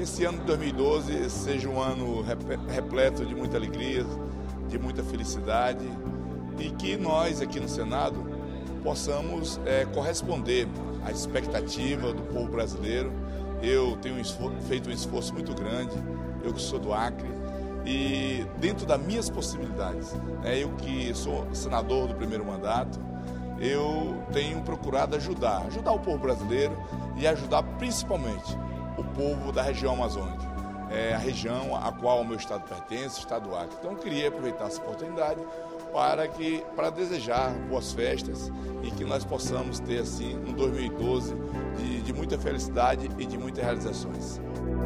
Que esse ano de 2012 seja um ano repleto de muita alegria, de muita felicidade e que nós aqui no Senado possamos corresponder à expectativa do povo brasileiro. Eu tenho feito um esforço muito grande, eu que sou do Acre, e dentro das minhas possibilidades, eu que sou senador do primeiro mandato, eu tenho procurado ajudar o povo brasileiro e ajudar principalmente o povo da região amazônica, a região a qual o meu estado pertence, o estado do Acre. Então eu queria aproveitar essa oportunidade para desejar boas festas e que nós possamos ter assim um 2012 de muita felicidade e de muitas realizações.